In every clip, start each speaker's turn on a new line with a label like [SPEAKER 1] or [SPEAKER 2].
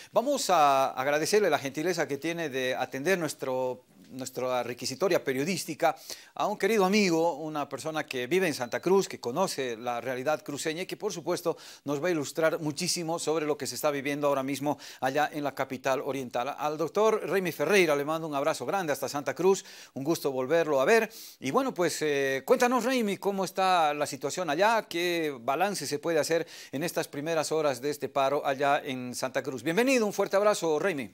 [SPEAKER 1] Vamos a agradecerle la gentileza que tiene de atender nuestra requisitoria periodística a un querido amigo, una persona que vive en Santa Cruz, que conoce la realidad cruceña y que por supuesto nos va a ilustrar muchísimo sobre lo que se está viviendo ahora mismo allá en la capital oriental. Al doctor Raimi Ferreira le mando un abrazo grande hasta Santa Cruz, un gusto volverlo a ver. Y bueno, pues cuéntanos, Raimi, cómo está la situación allá, qué balance se puede hacer en estas primeras horas de este paro allá en Santa Cruz. Bienvenido, un fuerte abrazo, Raimi.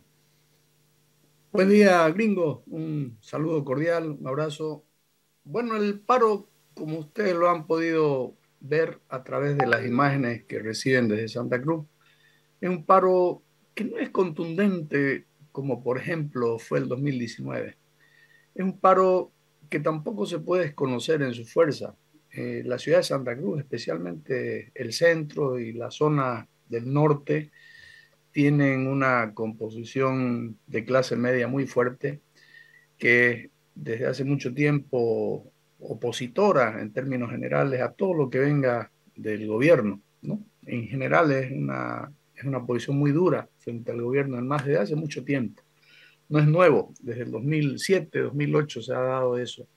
[SPEAKER 2] Buen día, gringo. Un saludo cordial, un abrazo. Bueno, el paro, como ustedes lo han podido ver a través de las imágenes que reciben desde Santa Cruz, es un paro que no es contundente como por ejemplo fue el 2019. Es un paro que tampoco se puede desconocer en su fuerza. La ciudad de Santa Cruz, especialmente el centro y la zona del norte, tienen una composición de clase media muy fuerte que desde hace mucho tiempo opositora en términos generales a todo lo que venga del gobierno, ¿no? En general es una posición muy dura frente al gobierno en más de hace mucho tiempo. No es nuevo, desde el 2007, 2008 se ha dado eso.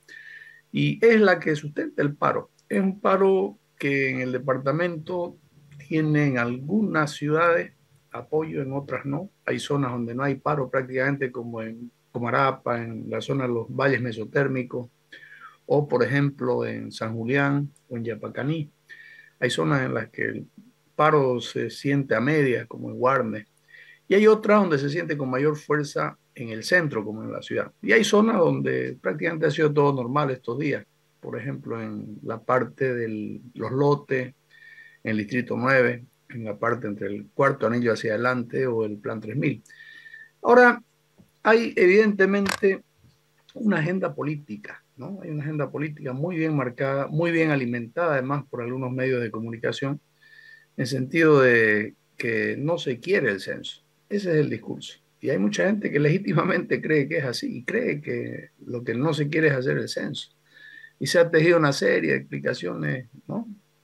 [SPEAKER 2] Y es la que sustenta el paro. Es un paro que en el departamento tiene en algunas ciudades apoyo, en otras no. Hay zonas donde no hay paro prácticamente, como en Comarapa, en la zona de los valles mesotérmicos, o por ejemplo en San Julián o en Yapacaní. Hay zonas en las que el paro se siente a medias, como en Guarne, y hay otras donde se siente con mayor fuerza en el centro, como en la ciudad. Y hay zonas donde prácticamente ha sido todo normal estos días. Por ejemplo, en la parte de los lotes, en el Distrito 9, en la parte entre el cuarto anillo hacia adelante o el Plan 3000. Ahora, hay evidentemente una agenda política, ¿no? Hay una agenda política muy bien marcada, muy bien alimentada además por algunos medios de comunicación, en sentido de que no se quiere el censo. Ese es el discurso. Y hay mucha gente que legítimamente cree que es así y cree que lo que no se quiere es hacer el censo. Y se ha tejido una serie de explicaciones, ¿no?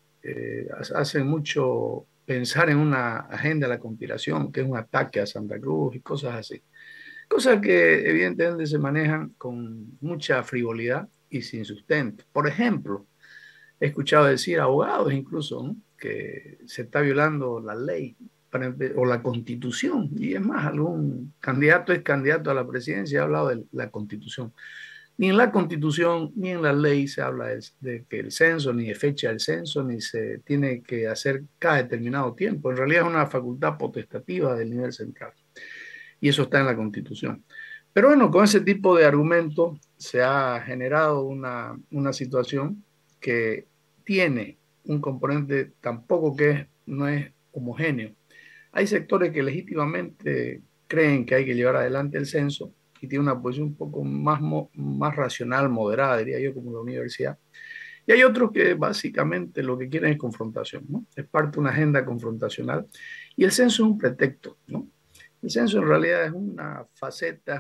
[SPEAKER 2] Hacen mucho pensar en una agenda de la conspiración, que es un ataque a Santa Cruz y cosas así. Cosas que evidentemente se manejan con mucha frivolidad y sin sustento. Por ejemplo, he escuchado decir abogados incluso, ¿no?, que se está violando la ley o la constitución. Y es más, algún candidato es candidato a la presidencia y ha hablado de la constitución. Ni en la constitución ni en la ley se habla de que el censo, ni de fecha del censo, ni se tiene que hacer cada determinado tiempo. En realidad es una facultad potestativa del nivel central. Y eso está en la constitución. Pero bueno, con ese tipo de argumentos se ha generado una situación que tiene un componente tampoco no es homogéneo. Hay sectores que legítimamente creen que hay que llevar adelante el censo y tiene una posición un poco más racional, moderada, diría yo, como la universidad. Y hay otros que básicamente lo que quieren es confrontación, ¿no? Es parte de una agenda confrontacional y el censo es un pretexto, ¿no? El censo en realidad es una faceta, es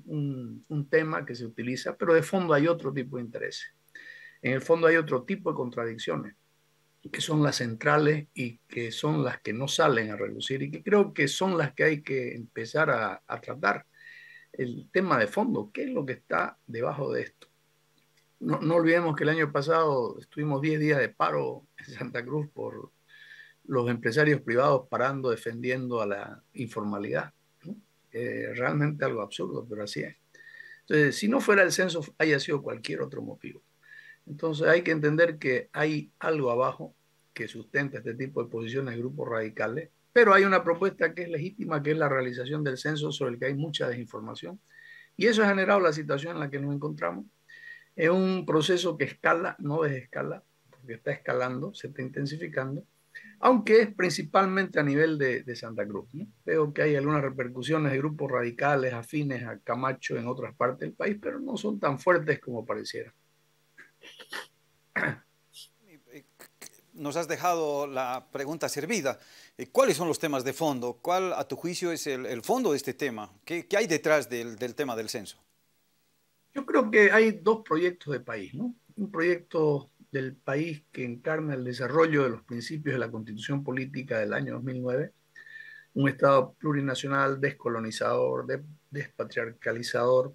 [SPEAKER 2] un tema que se utiliza, pero de fondo hay otro tipo de intereses. En el fondo hay otro tipo de contradicciones, que son las centrales y que son las que no salen a relucir y que creo que son las que hay que empezar a tratar. El tema de fondo, ¿qué es lo que está debajo de esto? No, no olvidemos que el año pasado estuvimos 10 días de paro en Santa Cruz por los empresarios privados parando, defendiendo a la informalidad, ¿no? Realmente algo absurdo, pero así es. Entonces, si no fuera el censo, haya sido cualquier otro motivo. Entonces hay que entender que hay algo abajo que sustenta este tipo de posiciones de grupos radicales, pero hay una propuesta que es legítima, que es la realización del censo, sobre el que hay mucha desinformación. Y eso ha generado la situación en la que nos encontramos. Es un proceso que escala, no desescala, porque está escalando, se está intensificando, aunque es principalmente a nivel de Santa Cruz, ¿no? Veo que hay algunas repercusiones de grupos radicales afines a Camacho en otras partes del país, pero no son tan fuertes como pareciera.
[SPEAKER 1] Nos has dejado la pregunta servida. ¿Cuáles son los temas de fondo? ¿Cuál, a tu juicio, es el fondo de este tema? ¿Qué hay detrás del tema del censo?
[SPEAKER 2] Yo creo que hay dos proyectos de país, ¿no? Un proyecto del país que encarna el desarrollo de los principios de la Constitución Política del año 2009, un Estado plurinacional, descolonizador, despatriarcalizador,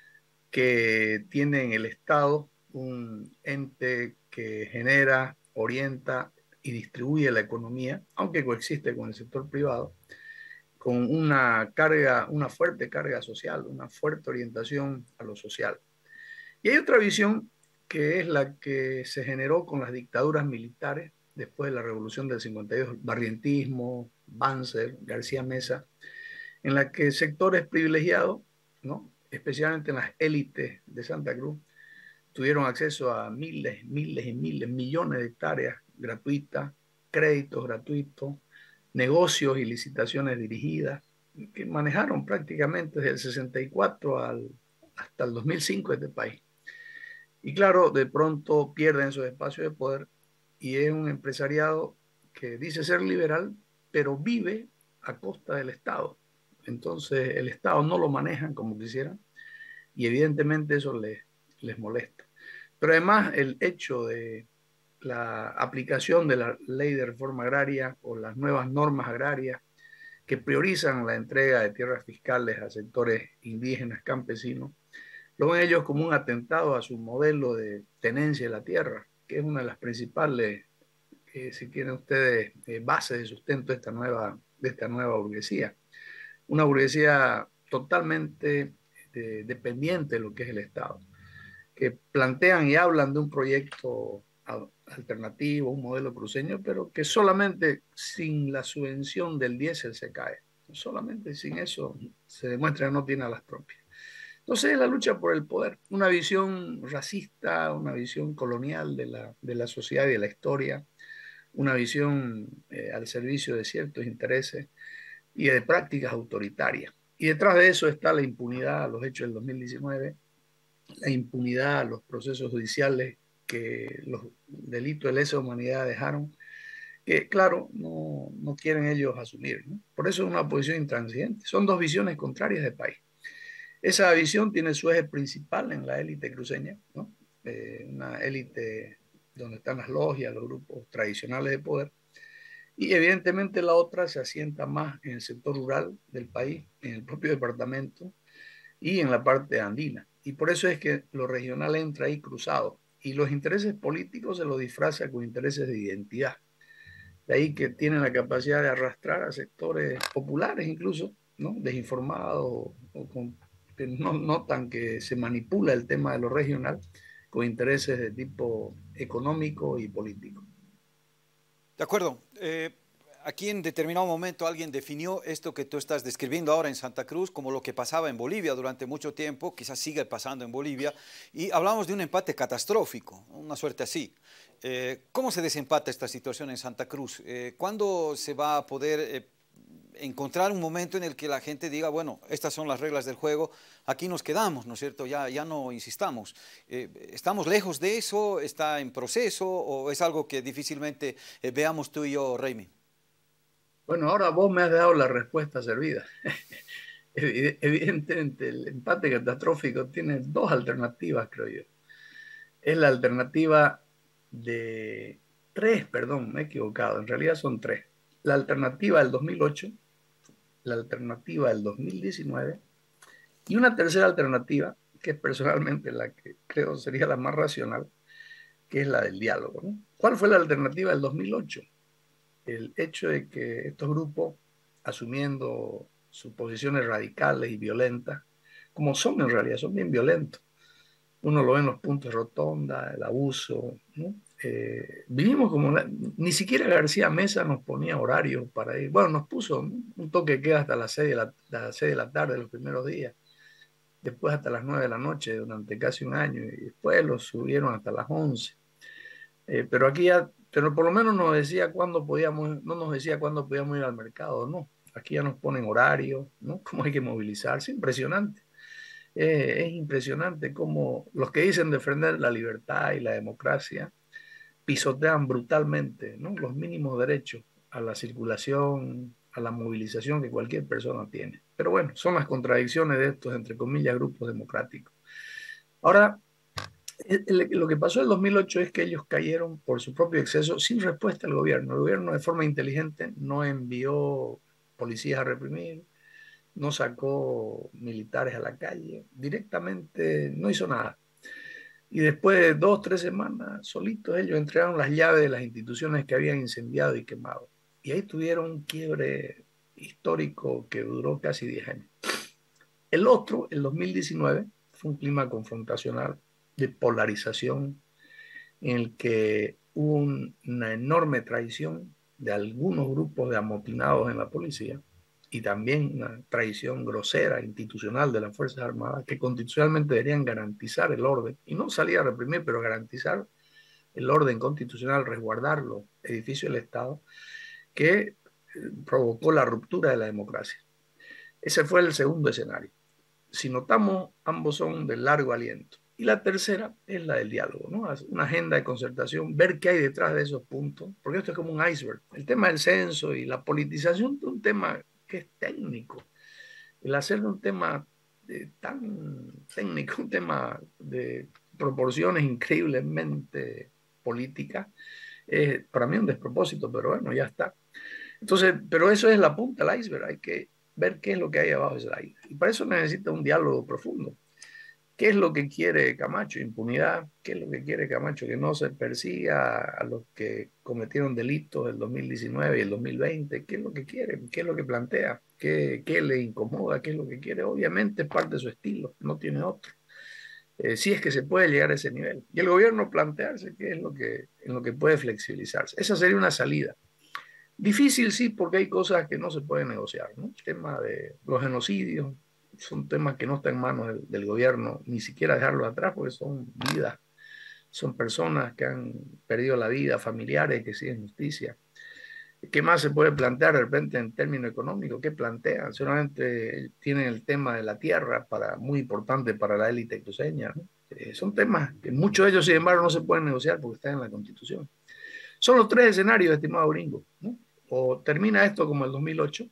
[SPEAKER 2] que tiene en el Estado un ente que genera, orienta y distribuye la economía, aunque coexiste con el sector privado, con una carga, una fuerte carga social, una fuerte orientación a lo social. Y hay otra visión que es la que se generó con las dictaduras militares después de la Revolución del 52, Barrientismo, Banzer, García Meza, en la que sectores privilegiados, ¿no?, especialmente en las élites de Santa Cruz, tuvieron acceso a miles, miles y miles, millones de hectáreas gratuitas, créditos gratuitos, negocios y licitaciones dirigidas, que manejaron prácticamente desde el 64 hasta el 2005 este país. Y claro, de pronto pierden esos espacios de poder y es un empresariado que dice ser liberal, pero vive a costa del Estado. Entonces el Estado no lo manejan como quisieran y evidentemente eso les molesta. Pero además el hecho de la aplicación de la ley de reforma agraria o las nuevas normas agrarias que priorizan la entrega de tierras fiscales a sectores indígenas, campesinos, lo ven ellos como un atentado a su modelo de tenencia de la tierra, que es una de las principales, si quieren ustedes, bases de sustento de esta nueva burguesía. Una burguesía totalmente dependiente de lo que es el Estado, que plantean y hablan de un proyecto alternativo, un modelo cruceño, pero que solamente sin la subvención del diésel se cae. Solamente sin eso se demuestra que no tiene alas propias. Entonces, la lucha por el poder, una visión racista, una visión colonial de la sociedad y de la historia, una visión al servicio de ciertos intereses y de prácticas autoritarias. Y detrás de eso está la impunidad a los hechos del 2019, la impunidad a los procesos judiciales que los delitos de lesa humanidad dejaron, que claro, no quieren ellos asumir, ¿no? Por eso es una posición intransigente. Son dos visiones contrarias del país. Esa visión tiene su eje principal en la élite cruceña, ¿no? Una élite donde están las logias, los grupos tradicionales de poder, y evidentemente la otra se asienta más en el sector rural del país, en el propio departamento y en la parte andina. Y por eso es que lo regional entra ahí cruzado y los intereses políticos se lo disfraza con intereses de identidad. De ahí que tienen la capacidad de arrastrar a sectores populares incluso, ¿no?, desinformados o con, que no notan que se manipula el tema de lo regional con intereses de tipo económico y político.
[SPEAKER 1] De acuerdo. Aquí en determinado momento alguien definió esto que tú estás describiendo ahora en Santa Cruz como lo que pasaba en Bolivia durante mucho tiempo, quizás sigue pasando en Bolivia, y hablamos de un empate catastrófico, una suerte así. ¿Cómo se desempata esta situación en Santa Cruz? ¿Cuándo se va a poder encontrar un momento en el que la gente diga, bueno, estas son las reglas del juego, aquí nos quedamos, ¿no es cierto? Ya no insistamos. ¿Estamos lejos de eso? ¿Está en proceso? ¿O es algo que difícilmente veamos tú y yo, Raimi?
[SPEAKER 2] Bueno, ahora vos me has dado la respuesta servida. Evidentemente, el empate catastrófico tiene dos alternativas, creo yo. Es la alternativa de tres, perdón, me he equivocado, en realidad son tres. La alternativa del 2008, la alternativa del 2019 y una tercera alternativa, que es personalmente la que creo sería la más racional, que es la del diálogo, ¿no? ¿Cuál fue la alternativa del 2008? El hecho de que estos grupos, asumiendo sus posiciones radicales y violentas, como son en realidad, son bien violentos. Uno lo ve en los puntos de rotonda, el abuso, ¿no? Vivimos como, ni siquiera García Mesa nos ponía horarios para ir. Bueno, nos puso, ¿no?, un toque que queda hasta las 6 las 6 de la tarde los primeros días, después hasta las 9 de la noche durante casi un año, y después lo subieron hasta las 11. Pero aquí ya, pero por lo menos nos decía cuándo podíamos, no nos decía cuándo podíamos ir al mercado, no. Aquí ya nos ponen horarios, ¿no? Cómo hay que movilizarse, impresionante. Es impresionante cómo los que dicen defender la libertad y la democracia pisotean brutalmente, ¿no?, los mínimos derechos a la circulación, a la movilización que cualquier persona tiene. Pero bueno, son las contradicciones de estos, entre comillas, grupos democráticos. Ahora, lo que pasó en el 2008 es que ellos cayeron por su propio exceso sin respuesta al gobierno. El gobierno de forma inteligente no envió policías a reprimir, no sacó militares a la calle, directamente no hizo nada. Y después de 2 o 3 semanas, solitos ellos entregaron las llaves de las instituciones que habían incendiado y quemado. Y ahí tuvieron un quiebre histórico que duró casi 10 años. El otro, el 2019, fue un clima confrontacional de polarización en el que hubo una enorme traición de algunos grupos de amotinados en la policía y también una traición grosera institucional de las Fuerzas Armadas que constitucionalmente deberían garantizar el orden y no salir a reprimir, pero garantizar el orden constitucional, resguardar los edificios del Estado, que provocó la ruptura de la democracia. Ese fue el segundo escenario. Si notamos, ambos son de largo aliento. Y la tercera es la del diálogo, ¿no? Una agenda de concertación, ver qué hay detrás de esos puntos, porque esto es como un iceberg. El tema del censo y la politización es un tema que es técnico. El hacerlo un tema tan técnico, un tema de proporciones increíblemente políticas, es para mí un despropósito, pero bueno, ya está. Entonces, pero eso es la punta del iceberg, hay que ver qué es lo que hay abajo de ese iceberg. Y para eso necesita un diálogo profundo. ¿Qué es lo que quiere Camacho? Impunidad. ¿Qué es lo que quiere Camacho? Que no se persiga a los que cometieron delitos el 2019 y el 2020. ¿Qué es lo que quiere? ¿Qué es lo que plantea? ¿Qué le incomoda? ¿Qué es lo que quiere? Obviamente es parte de su estilo, no tiene otro. Si es que se puede llegar a ese nivel. Y el gobierno plantearse qué es en lo que puede flexibilizarse. Esa sería una salida. Difícil, sí, porque hay cosas que no se pueden negociar, ¿no? El tema de los genocidios son temas que no están en manos del gobierno, ni siquiera dejarlos atrás, porque son vidas, son personas que han perdido la vida, familiares que siguen justicia. ¿Qué más se puede plantear de repente en términos económicos? ¿Qué plantean? Seguramente tienen el tema de la tierra, muy importante para la élite cruceña, ¿no? Son temas que muchos de ellos, sin embargo, no se pueden negociar porque están en la Constitución. Son los tres escenarios, estimado gringo, ¿no? O termina esto como el 2008,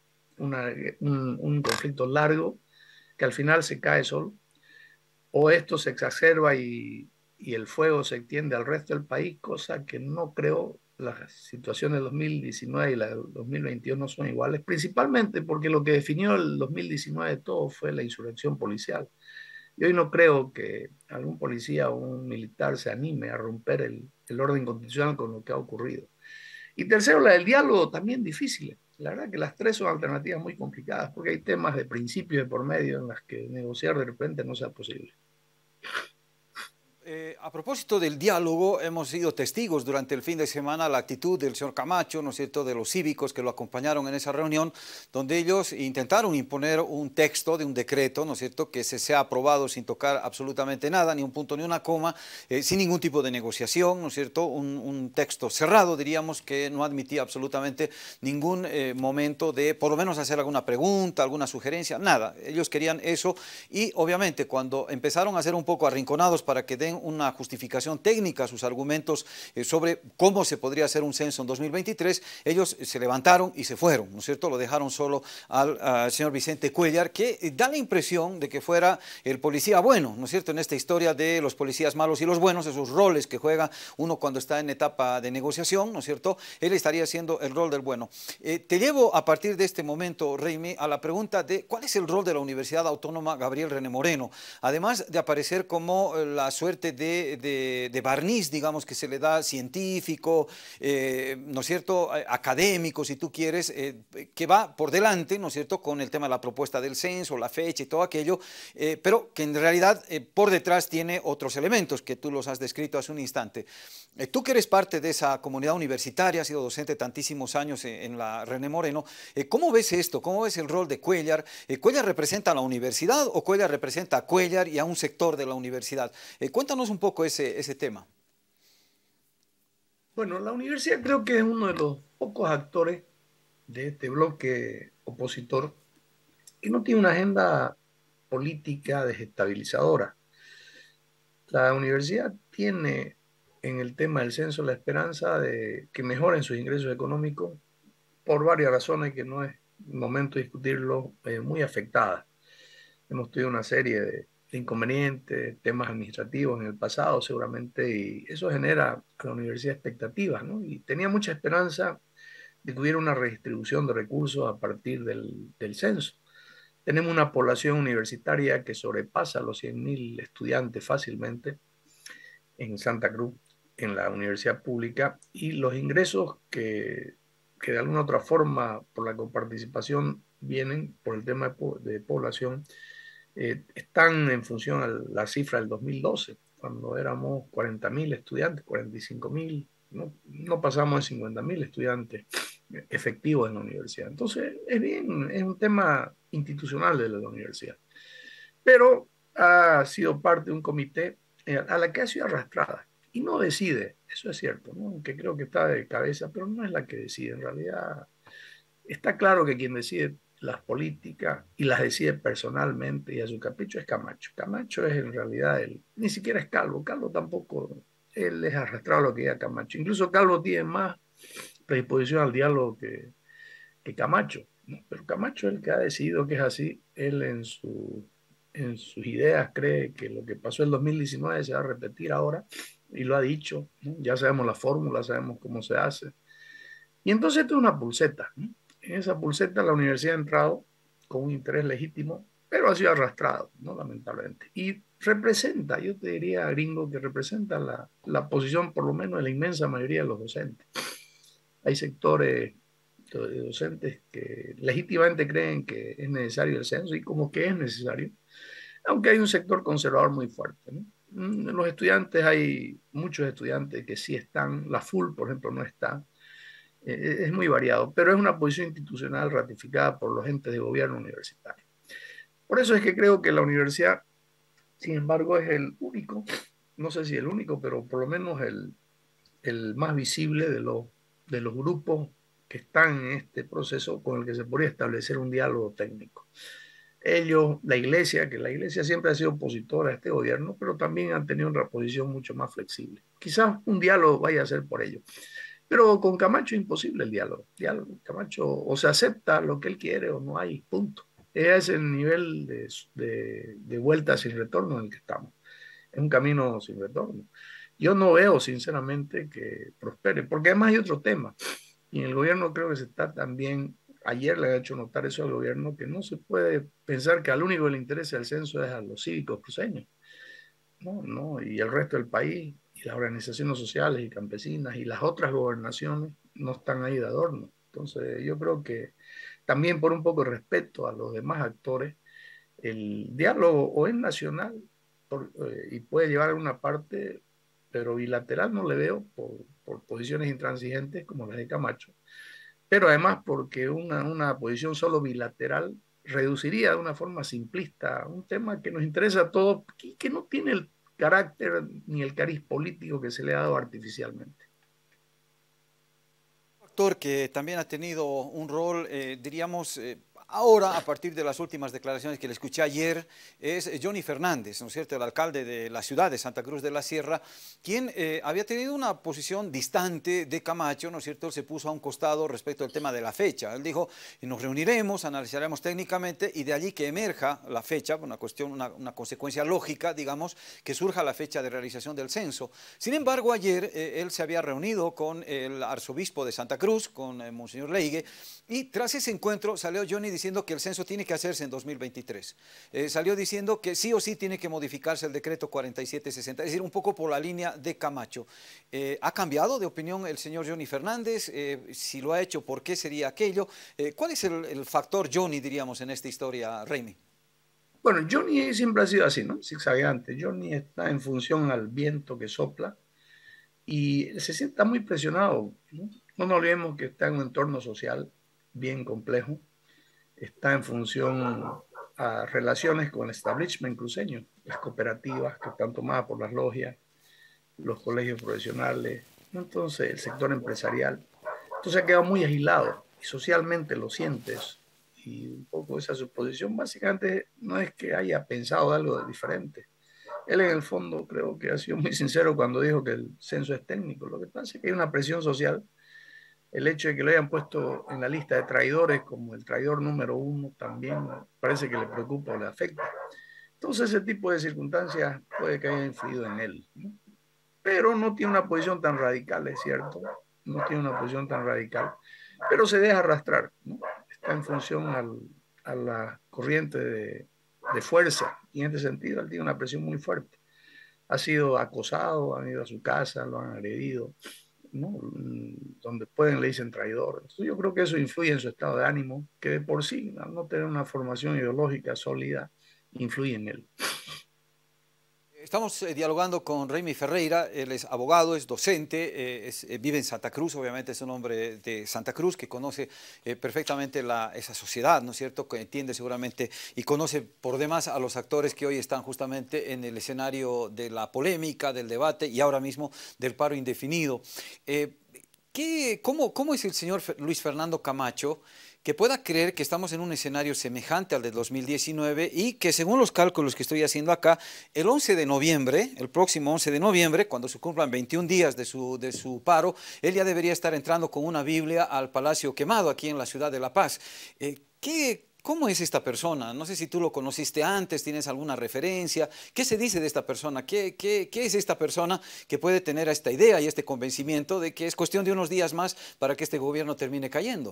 [SPEAKER 2] un conflicto largo que al final se cae solo, o esto se exacerba y el fuego se extiende al resto del país, cosa que no creo. Las situaciones del 2019 y la del 2021 no son iguales, principalmente porque lo que definió el 2019 todo fue la insurrección policial. Y hoy no creo que algún policía o un militar se anime a romper el orden constitucional con lo que ha ocurrido. Y tercero, la del diálogo también difícil. La verdad que las tres son alternativas muy complicadas porque hay temas de principios de por medio en las que negociar de repente no sea posible.
[SPEAKER 1] A propósito del diálogo, hemos sido testigos durante el fin de semana la actitud del señor Camacho, ¿no es cierto?, de los cívicos que lo acompañaron en esa reunión, donde ellos intentaron imponer un texto de un decreto, ¿no es cierto?, que se sea aprobado sin tocar absolutamente nada, ni un punto ni una coma, sin ningún tipo de negociación, ¿no es cierto?, un texto cerrado, diríamos, que no admitía absolutamente ningún momento de, por lo menos, hacer alguna pregunta, alguna sugerencia, nada. Ellos querían eso y, obviamente, cuando empezaron a ser un poco arrinconados para que den una justificación técnica a sus argumentos sobre cómo se podría hacer un censo en 2023, ellos se levantaron y se fueron, ¿no es cierto? Lo dejaron solo al señor Vicente Cuéllar, que da la impresión de que fuera el policía bueno, ¿no es cierto? En esta historia de los policías malos y los buenos, esos roles que juega uno cuando está en etapa de negociación, ¿no es cierto? Él estaría haciendo el rol del bueno. Te llevo a partir de este momento, Raimi, a la pregunta de ¿cuál es el rol de la Universidad Autónoma Gabriel René Moreno? Además de aparecer como la suerte de barniz, digamos, que se le da científico, ¿no es cierto?, académico, si tú quieres, que va por delante, ¿no es cierto?, con el tema de la propuesta del censo, la fecha y todo aquello, pero que en realidad por detrás tiene otros elementos que tú los has descrito hace un instante. Tú que eres parte de esa comunidad universitaria, has sido docente tantísimos años en la René Moreno, ¿cómo ves esto? ¿Cómo ves el rol de Cuéllar? ¿Cuéllar representa a la universidad o Cuéllar representa a Cuéllar y a un sector de la universidad? Cuéntanos un poco ese tema.
[SPEAKER 2] Bueno, la universidad creo que es uno de los pocos actores de este bloque opositor que no tiene una agenda política desestabilizadora. La universidad tiene en el tema del censo la esperanza de que mejoren sus ingresos económicos por varias razones que no es momento de discutirlo, muy afectadas. Hemos tenido una serie de inconvenientes, temas administrativos en el pasado seguramente, y eso genera a la universidad expectativas, ¿no? Y tenía mucha esperanza de que hubiera una redistribución de recursos a partir del censo. Tenemos una población universitaria que sobrepasa los 100.000 estudiantes fácilmente en Santa Cruz, en la universidad pública, y los ingresos que de alguna otra forma por la coparticipación vienen por el tema de población, están en función a la cifra del 2012, cuando éramos 40.000 estudiantes, 45.000, no pasamos de 50.000 estudiantes efectivos en la universidad. Entonces, es un tema institucional de la universidad. Pero ha sido parte de un comité a la que ha sido arrastrada y no decide, eso es cierto, ¿no? Aunque creo que está de cabeza, pero no es la que decide. En realidad, está claro que quien decide las políticas y las decide personalmente y a su capricho es Camacho. Camacho es en realidad ni siquiera es Calvo. Calvo tampoco, él es arrastrado a lo que diga Camacho. Incluso Calvo tiene más predisposición al diálogo que Camacho, ¿no? Pero Camacho es el que ha decidido que es así. Él en sus ideas cree que lo que pasó en 2019 se va a repetir ahora y lo ha dicho, ¿no? Ya sabemos la fórmula, sabemos cómo se hace. Y entonces esto es una pulseta, ¿no? En esa pulseta la universidad ha entrado con un interés legítimo, pero ha sido arrastrado, ¿no? Lamentablemente. Y representa, yo te diría, gringo, que representa la posición por lo menos de la inmensa mayoría de los docentes. Hay sectores de docentes que legítimamente creen que es necesario el censo y como que es necesario, aunque hay un sector conservador muy fuerte, ¿no? En los estudiantes hay muchos estudiantes que sí están, la FUL, por ejemplo, no está. Es muy variado, pero es una posición institucional ratificada por los entes de gobierno universitario. Por eso es que creo que la universidad, sin embargo, es el único, no sé si el único, pero por lo menos el más visible de los grupos que están en este proceso con el que se podría establecer un diálogo técnico. Ellos, la iglesia, que la iglesia siempre ha sido opositora a este gobierno, pero también han tenido una posición mucho más flexible. Quizás un diálogo vaya a ser por ello. Pero con Camacho es imposible el diálogo. Camacho o se acepta lo que él quiere o no hay, punto. Es el nivel de vuelta sin retorno en el que estamos. Es un camino sin retorno. Yo no veo, sinceramente, que prospere, porque además hay otro tema. Y en el gobierno creo que se está también, ayer le ha hecho notar eso al gobierno, que no se puede pensar que al único que le interesa el censo es a los cívicos cruceños. No, no, y el resto del país, y las organizaciones sociales y campesinas y las otras gobernaciones no están ahí de adorno. Entonces, yo creo que también por un poco de respeto a los demás actores, el diálogo o es nacional y puede llevar a una parte, pero bilateral no le veo por posiciones intransigentes como las de Camacho, pero además porque una posición solo bilateral reduciría de una forma simplista un tema que nos interesa a todos y que no tiene el carácter ni el cariz político que se le ha dado artificialmente.
[SPEAKER 1] Actor que también ha tenido un rol, diríamos, ahora, a partir de las últimas declaraciones que le escuché ayer, es Johnny Fernández, ¿no es cierto?, el alcalde de la ciudad de Santa Cruz de la Sierra, quien había tenido una posición distante de Camacho, ¿no es cierto?, él se puso a un costado respecto al tema de la fecha. Él dijo, nos reuniremos, analizaremos técnicamente y de allí que emerja la fecha, una cuestión, una consecuencia lógica, digamos, que surja la fecha de realización del censo. Sin embargo, ayer él se había reunido con el arzobispo de Santa Cruz, con Monseñor Leigue, y tras ese encuentro salió Johnny diciendo que el censo tiene que hacerse en 2023. Salió diciendo que sí o sí tiene que modificarse el decreto 4760, es decir, un poco por la línea de Camacho. ¿Ha cambiado de opinión el señor Johnny Fernández? Si lo ha hecho, ¿por qué sería aquello? ¿Cuál es el factor Johnny, diríamos, en esta historia, Raimi?
[SPEAKER 2] Bueno, Johnny siempre ha sido así, ¿no? Zigzagueante. Johnny está en función al viento que sopla y se sienta muy presionado, ¿no? No nos olvidemos que está en un entorno social bien complejo, está en función a relaciones con el establishment cruceño, las cooperativas que están tomadas por las logias, los colegios profesionales, ¿no? Entonces el sector empresarial. Entonces ha quedado muy agilado y socialmente lo sientes. Y un poco esa suposición básicamente no es que haya pensado algo de diferente. Él en el fondo creo que ha sido muy sincero cuando dijo que el censo es técnico. Lo que pasa es que hay una presión social. El hecho de que lo hayan puesto en la lista de traidores como el traidor número uno también parece que le preocupa o le afecta. Entonces ese tipo de circunstancias puede que haya influido en él, ¿no? Pero no tiene una posición tan radical, es cierto, no tiene una posición tan radical. pero se deja arrastrar, ¿no? Está en función a la corriente de fuerza, y en este sentido él tiene una presión muy fuerte. Ha sido acosado, han ido a su casa, lo han agredido, ¿no? Donde pueden le dicen traidor. Entonces, yo creo que eso influye en su estado de ánimo, que de por sí, al no tener una formación ideológica sólida, influye en él.
[SPEAKER 1] Estamos dialogando con Raimi Ferreira, él es abogado, es docente, vive en Santa Cruz, obviamente es un hombre de Santa Cruz que conoce perfectamente esa sociedad, ¿no es cierto?, que entiende seguramente y conoce por demás a los actores que hoy están justamente en el escenario de la polémica, del debate y ahora mismo del paro indefinido. ¿Cómo es el señor Luis Fernando Camacho que pueda creer que estamos en un escenario semejante al de 2019 y que según los cálculos que estoy haciendo acá, el 11 de noviembre, el próximo 11 de noviembre, cuando se cumplan 21 días de su paro, él ya debería estar entrando con una Biblia al Palacio Quemado aquí en la ciudad de La Paz? ¿Cómo es esta persona? No sé si tú lo conociste antes, tienes alguna referencia. ¿Qué se dice de esta persona? ¿Qué es esta persona que puede tener esta idea y este convencimiento de que es cuestión de unos días más para que este gobierno termine cayendo?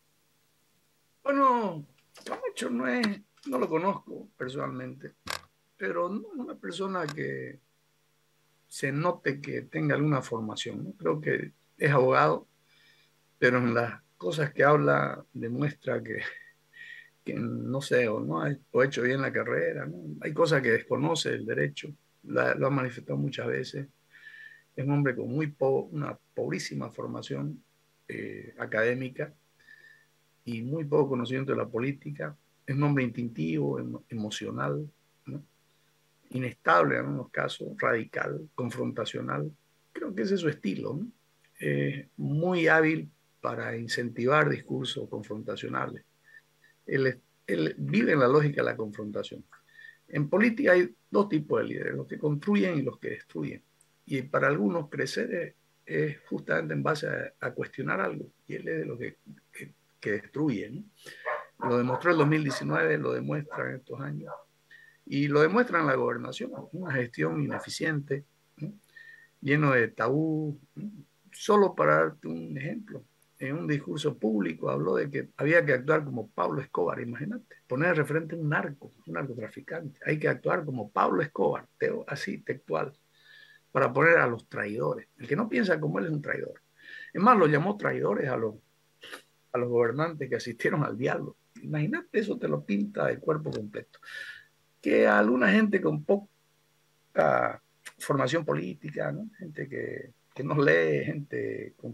[SPEAKER 2] Bueno, Camacho no lo conozco personalmente, pero no es una persona que se note que tenga alguna formación, ¿no? Creo que es abogado, pero en las cosas que habla demuestra que no sé, o no ha o hecho bien la carrera, ¿no? Hay cosas que desconoce el derecho, lo ha manifestado muchas veces. Es un hombre con una pobrísima formación académica y muy poco conocimiento de la política. Es un hombre instintivo, emocional, ¿no? Inestable en algunos casos, radical, confrontacional. Creo que ese es su estilo, ¿no? Muy hábil para incentivar discursos confrontacionales. Él vive en la lógica de la confrontación. En política hay dos tipos de líderes, los que construyen y los que destruyen. Y para algunos crecer es justamente en base a cuestionar algo, y él es de los que destruye, ¿no? Lo demostró en el 2019, lo demuestra en estos años, y lo demuestra en la gobernación, una gestión ineficiente, ¿no? Lleno de tabú, ¿no? Solo para darte un ejemplo, en un discurso público habló de que había que actuar como Pablo Escobar, imagínate, poner referente a un narcotraficante, hay que actuar como Pablo Escobar, así textual, para poner a los traidores. El que no piensa como él es un traidor. Es más, lo llamó traidores a los gobernantes que asistieron al diálogo. Imagínate, eso te lo pinta de cuerpo completo. Que a alguna gente con poca formación política, ¿no? Gente que no lee, gente con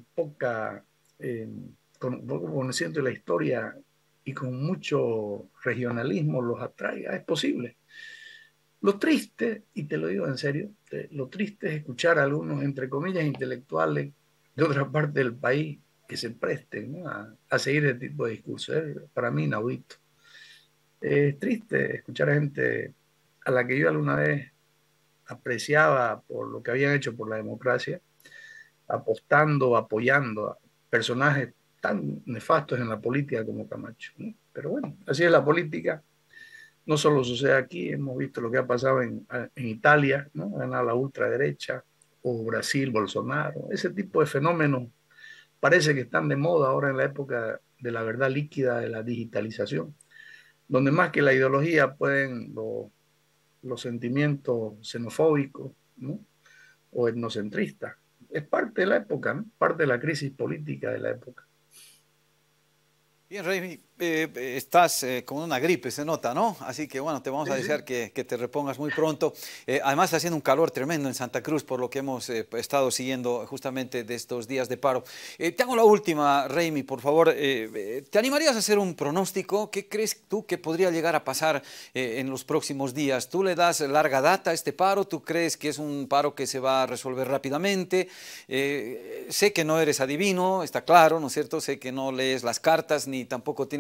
[SPEAKER 2] con poco conocimiento de la historia y con mucho regionalismo los atraiga, es posible. Lo triste, y te lo digo en serio, lo triste es escuchar a algunos, entre comillas, intelectuales de otra parte del país que se presten, ¿no? a seguir ese tipo de discursos. Es para mí inaudito. Es triste escuchar a gente a la que yo alguna vez apreciaba por lo que habían hecho por la democracia, apostando, apoyando a personajes tan nefastos en la política como Camacho, ¿no? Pero bueno, así es la política. No solo sucede aquí, hemos visto lo que ha pasado en Italia, ¿no? Ha ganado la ultraderecha, o Brasil, Bolsonaro. Ese tipo de fenómenos parece que están de moda ahora en la época de la verdad líquida de la digitalización, donde más que la ideología pueden los sentimientos xenofóbicos, ¿no? O etnocentristas. Es parte de la época, ¿no? Parte de la crisis política de la época.
[SPEAKER 1] Bien, Raimi, estás con una gripe, se nota, ¿no? Así que bueno, te vamos a
[SPEAKER 2] Sí,
[SPEAKER 1] desear
[SPEAKER 2] sí.
[SPEAKER 1] que te repongas muy pronto. Además está haciendo un calor tremendo en Santa Cruz, por lo que hemos estado siguiendo justamente de estos días de paro. Te hago la última, Raimi, por favor. ¿Te animarías a hacer un pronóstico? ¿Qué crees tú que podría llegar a pasar en los próximos días? ¿Tú le das larga data a este paro? ¿Tú crees que es un paro que se va a resolver rápidamente? Sé que no eres adivino, está claro, ¿no es cierto? Sé que no lees las cartas ni tampoco tienes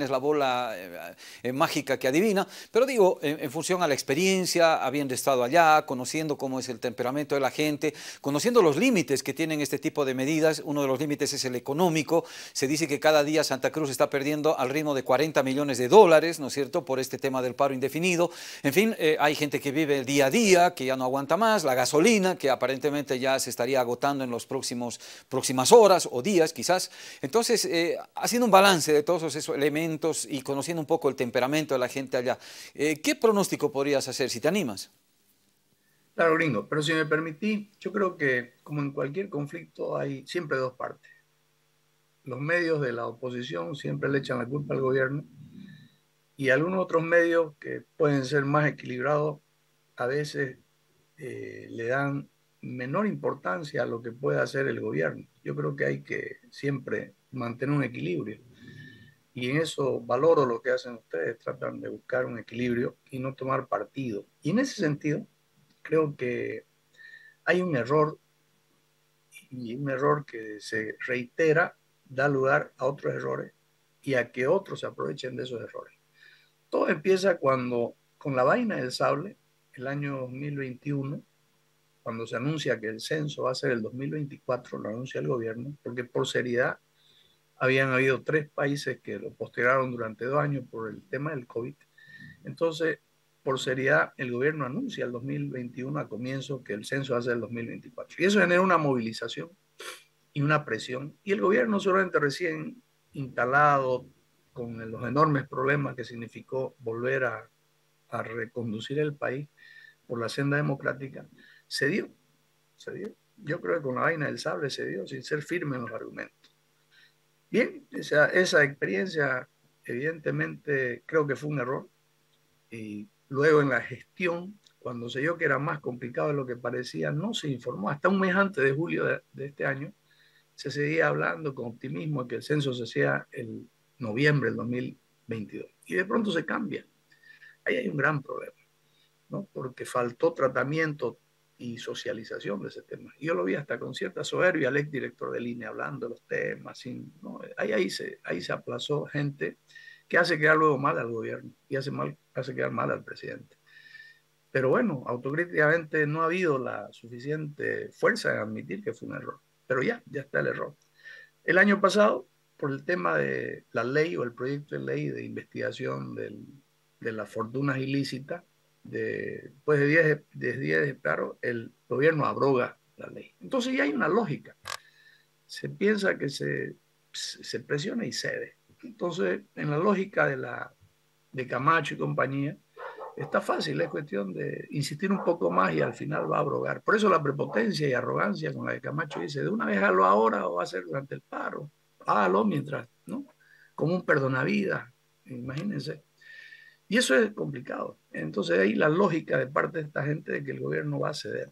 [SPEAKER 1] tienes la bola mágica que adivina, pero digo, en función a la experiencia, habiendo estado allá, conociendo cómo es el temperamento de la gente, conociendo los límites que tienen este tipo de medidas. Uno de los límites es el económico. Se dice que cada día Santa Cruz está perdiendo al ritmo de 40 millones de dólares, ¿no es cierto?, por este tema del paro indefinido. En fin, hay gente que vive el día a día, que ya no aguanta más, la gasolina, que aparentemente ya se estaría agotando en las próximas horas o días quizás. Entonces, haciendo un balance de todos esos elementos y conociendo un poco el temperamento de la gente allá, ¿qué pronóstico podrías hacer si te animas?
[SPEAKER 2] Claro, gringo, pero si me permití, yo creo que como en cualquier conflicto hay siempre dos partes. Los medios de la oposición siempre le echan la culpa al gobierno y algunos otros medios que pueden ser más equilibrados a veces le dan menor importancia a lo que puede hacer el gobierno. Yo creo que hay que siempre mantener un equilibrio y en eso valoro lo que hacen ustedes, tratan de buscar un equilibrio y no tomar partido. Y en ese sentido, creo que hay un error y un error que se reitera da lugar a otros errores y a que otros se aprovechen de esos errores. Todo empieza cuando, con la vaina del sable, el año 2021, cuando se anuncia que el censo va a ser el 2024, lo anuncia el gobierno, porque por seriedad habían habido 3 países que lo postergaron durante 2 años por el tema del COVID. Entonces, por seriedad, el gobierno anuncia el 2021 a comienzo que el censo va a ser el 2024. Y eso genera una movilización y una presión. Y el gobierno solamente recién instalado, con los enormes problemas que significó volver a reconducir el país por la senda democrática, se dio, se dio. Yo creo que con la vaina del sable se dio sin ser firme en los argumentos. Bien, esa experiencia evidentemente creo que fue un error y luego en la gestión, cuando se vio que era más complicado de lo que parecía, no se informó. Hasta un mes antes de julio de este año se seguía hablando con optimismo de que el censo se hacía el noviembre del 2022 y de pronto se cambia. Ahí hay un gran problema, ¿no? Porque faltó tratamiento y socialización de ese tema. Y yo lo vi hasta con cierta soberbia al exdirector del INE hablando de los temas. Sin, ¿no? ahí se aplazó gente que hace quedar luego mal al gobierno y hace quedar mal al presidente. Pero bueno, autocríticamente no ha habido la suficiente fuerza en admitir que fue un error. Pero ya está el error. El año pasado, por el tema de la ley o el proyecto de ley de investigación de las fortunas ilícitas, después de 10 de paro, el gobierno abroga la ley. Entonces ya hay una lógica. Se piensa que se presiona y cede. Entonces, en la lógica de Camacho y compañía, está fácil, es cuestión de insistir un poco más y al final va a abrogar. Por eso la prepotencia y arrogancia con la que Camacho dice, de una vez hazlo ahora o va a ser durante el paro. Hágalo mientras, ¿no? Como un perdonavidas, imagínense. Y eso es complicado. Entonces ahí la lógica de parte de esta gente de que el gobierno va a ceder.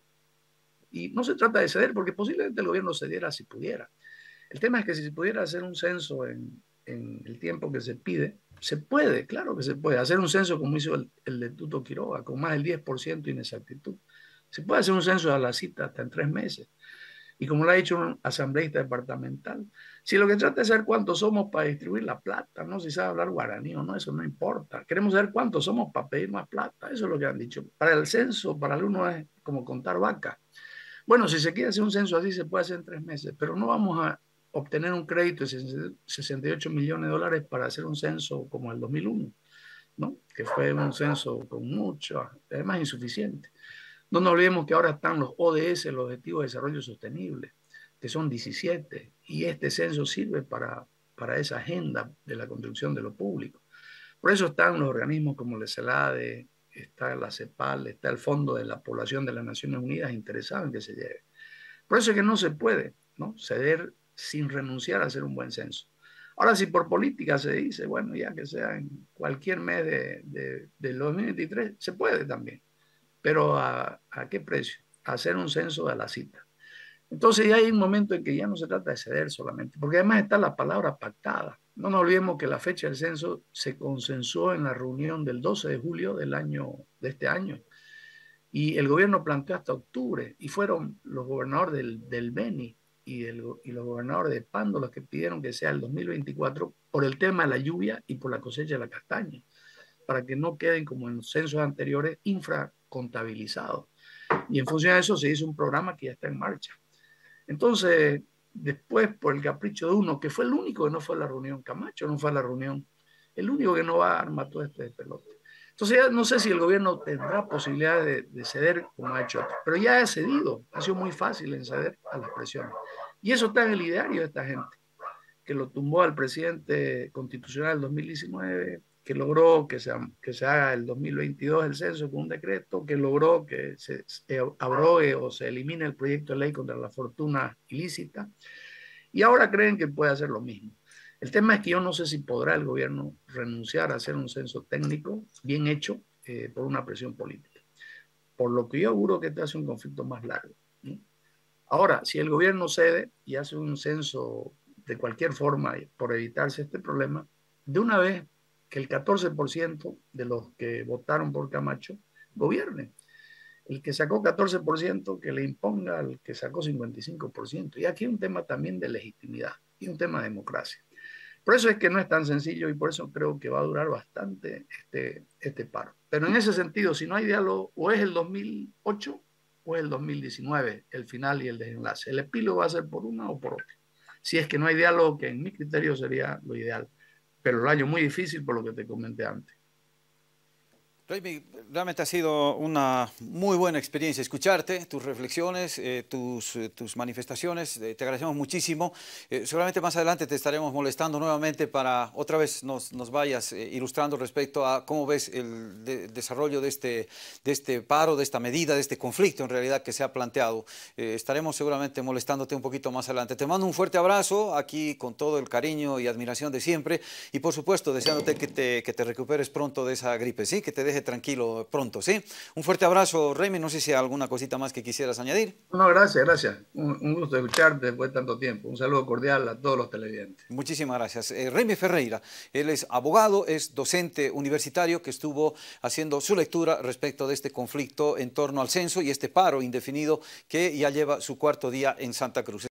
[SPEAKER 2] Y no se trata de ceder porque posiblemente el gobierno cediera si pudiera. El tema es que si se pudiera hacer un censo en el tiempo que se pide, se puede, claro que se puede. Hacer un censo como hizo el de Tuto Quiroga, con más del 10% de inexactitud. Se puede hacer un censo a la cita hasta en 3 meses. Y como lo ha dicho un asambleísta departamental, si lo que trata es saber cuántos somos para distribuir la plata, no si sabe hablar guaraní o no, eso no importa. Queremos saber cuántos somos para pedir más plata, eso es lo que han dicho. Para el censo, para el uno es como contar vacas. Bueno, si se quiere hacer un censo así, se puede hacer en 3 meses, pero no vamos a obtener un crédito de 68 millones de dólares para hacer un censo como el 2001, ¿no? Que fue un censo con mucho, además insuficiente. No nos olvidemos que ahora están los ODS, los Objetivos de Desarrollo Sostenible, que son 17, y este censo sirve para esa agenda de la construcción de lo público. Por eso están los organismos como la CELADE, está la CEPAL, está el Fondo de la Población de las Naciones Unidas interesado en que se lleve. Por eso es que no se puede, ¿no?, ceder sin renunciar a hacer un buen censo. Ahora, si por política se dice, bueno, ya que sea en cualquier mes del 2023, se puede también. Pero ¿a qué precio? A hacer un censo a la cita. Entonces ya hay un momento en que ya no se trata de ceder solamente, porque además está la palabra pactada. No nos olvidemos que la fecha del censo se consensuó en la reunión del 12 de julio de este año, y el gobierno planteó hasta octubre, y fueron los gobernadores del Beni y los gobernadores de Pando los que pidieron que sea el 2024 por el tema de la lluvia y por la cosecha de la castaña, para que no queden como en los censos anteriores infracontabilizados. Y en función de eso se hizo un programa que ya está en marcha. Entonces, después, por el capricho de uno, que fue el único que no fue a la reunión, Camacho no fue a la reunión, el único que no va a armar todo este pelote. Entonces, ya no sé si el gobierno tendrá posibilidad de ceder como ha hecho otro, pero ya ha cedido, ha sido muy fácil en ceder a las presiones. Y eso está en el ideario de esta gente, que lo tumbó al presidente constitucional en 2019, que logró que se haga el 2022 el censo con un decreto, que logró que se abrogue o se elimine el proyecto de ley contra la fortuna ilícita, y ahora creen que puede hacer lo mismo. El tema es que yo no sé si podrá el gobierno renunciar a hacer un censo técnico bien hecho por una presión política. Por lo que yo auguro que este hace un conflicto más largo, ¿no? Ahora, si el gobierno cede y hace un censo de cualquier forma por evitarse este problema, de una vez que el 14% de los que votaron por Camacho gobierne. El que sacó 14% que le imponga al que sacó 55%. Y aquí hay un tema también de legitimidad y un tema de democracia. Por eso es que no es tan sencillo y por eso creo que va a durar bastante este paro. Pero en ese sentido, si no hay diálogo, o es el 2008 o es el 2019, el final y el desenlace. El epílogo va a ser por una o por otra. Si es que no hay diálogo, que en mi criterio sería lo ideal. Pero lo hallo muy difícil por lo que te comenté antes.
[SPEAKER 1] Raimi, realmente ha sido una muy buena experiencia escucharte, tus reflexiones, tus manifestaciones, te agradecemos muchísimo. Seguramente más adelante te estaremos molestando nuevamente para otra vez nos vayas ilustrando respecto a cómo ves el desarrollo de este paro, de esta medida, de este conflicto en realidad que se ha planteado. Estaremos seguramente molestándote un poquito más adelante. Te mando un fuerte abrazo aquí con todo el cariño y admiración de siempre y por supuesto deseándote que te recuperes pronto de esa gripe, ¿sí? Que te deje tranquilo pronto, ¿sí? Un fuerte abrazo, Raimi. No sé si hay alguna cosita más que quisieras añadir.
[SPEAKER 2] No, gracias, gracias. Un gusto escucharte después de tanto tiempo. Un saludo cordial a todos los televidentes.
[SPEAKER 1] Muchísimas gracias. Raimi Ferreira, él es abogado, es docente universitario que estuvo haciendo su lectura respecto de este conflicto en torno al censo y este paro indefinido que ya lleva su cuarto día en Santa Cruz.